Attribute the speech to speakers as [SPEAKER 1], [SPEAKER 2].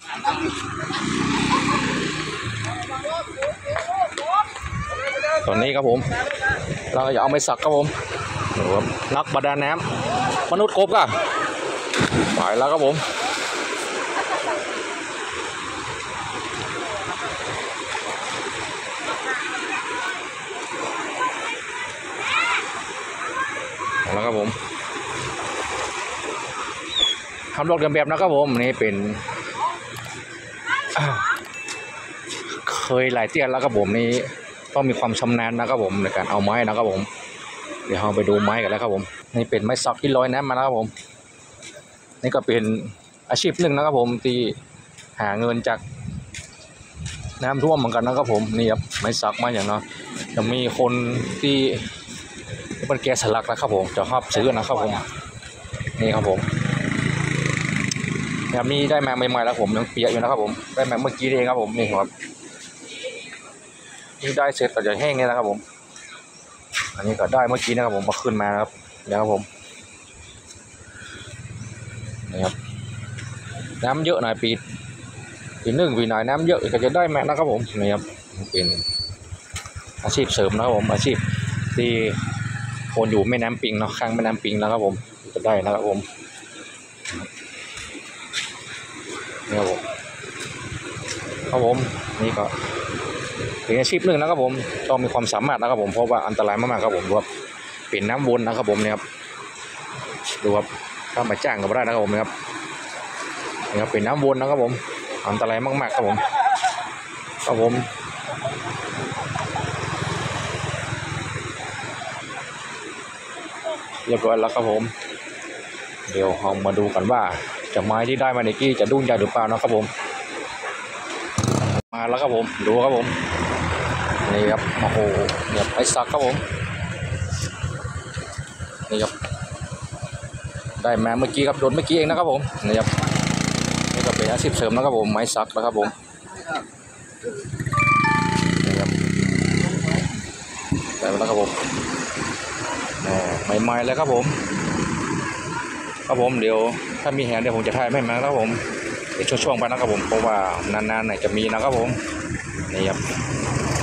[SPEAKER 1] ตอนนี้ครับผมเราจะเอาไม้สักครับผมนักประดาน้ำมนุษย์กบก็ไปแล้วครับผมแล้วครับผมทำดอกเดิมแบบนะครับผมนี่เป็นเคยหลายเตี้ยแล้วครับผมนี่ต้องมีความชำนาญนะครับผมในการเอาไม้นะครับผมเดี๋ยวเราไปดูไม้กันแล้วครับผมนี่เป็นไม้สักที่ลอยน้ำมานะครับผมนี่ก็เป็นอาชีพหนึ่งนะครับผมที่หาเงินจากน้ำท่วมเหมือนกันนะครับผมนี่ครับไม้สักมาอย่างเนาะจะมีคนที่เป็นแกะสลักนะครับผมจะชอบซื้อนะครับผมนี่ครับผมแบบนี้ได้มาใหม่ๆแล้วผมยังเปียกอยู่นะครับผมได้มาเมื่อกี้เองครับผมนี่ครับนี่ได้เสร็จก็จะแห้งนี่นะครับผมอันนี้ก็ได้เมื่อกี้นะครับผมมาขึ้นมาครับนะครับผมนี่ครับน้ำเยอะหน่อยปีหนึ่งปีหน่อยน้ำเยอะก็จะได้แม่นะครับผมนี่ครับเป็นอาชีพเสริมนะครับผมอาชีพที่คนอยู่แม่น้ำปิงเนาะข้างแม่น้ำปิงนะครับผมจะได้นะครับผมนี่ครับผมครับผมนี่ก็เป็นอาชีพหนึ่งนะครับผมต้องมีความสามารถนะครับผมเพราะว่าอันตรายมากๆครับผมดูว่าเป็นน้ำวนนะครับผมเนี่ยครับดูว่าถ้ามาจ้างก็ไม่ได้นะครับผมนะครับนี่ครับเป็นน้ำวนนะครับผมอันตรายมากๆครับผมครับผมเรียบร้อยแล้วครับผมเดี๋ยวเรามาดูกันว่าจะไม้ที่ได้มาในกี้จะดุ้งใหญ่หรือเปล่านะครับผมมาแล้วครับผมดูครับผมนี่ครับโอ้โหเนี่ยไอ้สักครับผมนี่ครับได้มาเมื่อกี้ครับโดนเมื่อกี้เองนะครับผมนี่ครับนี่ก็เป็นอาชีพเสริมนะครับผมไม้สักนะครับผมนี่ครับได้แล้วครับผมใหม่ๆเลยครับผมครับผมเดี๋ยวถ้ามีแหงเดี๋ยวผมจะถ่ายให้มาครับผมเดี๋ยวช่วงๆไปนะครับผมเพราะว่านานๆไหนจะมีนะครับผมนี่ครับ